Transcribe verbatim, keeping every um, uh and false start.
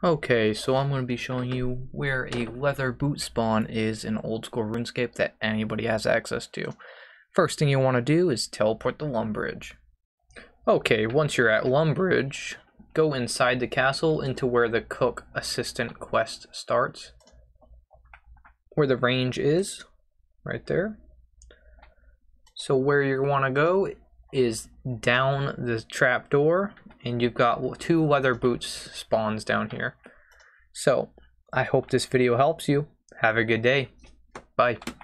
Okay, so I'm going to be showing you where a leather boot spawn is in old school RuneScape that anybody has access to. First thing you want to do is teleport to Lumbridge. Okay, once you're at Lumbridge, go inside the castle into where the cook assistant quest starts. Where the range is, right there. So where you want to go is down the trapdoor, and you've got two leather boots spawns down here. So I hope this video helps you. Have a good day. Bye.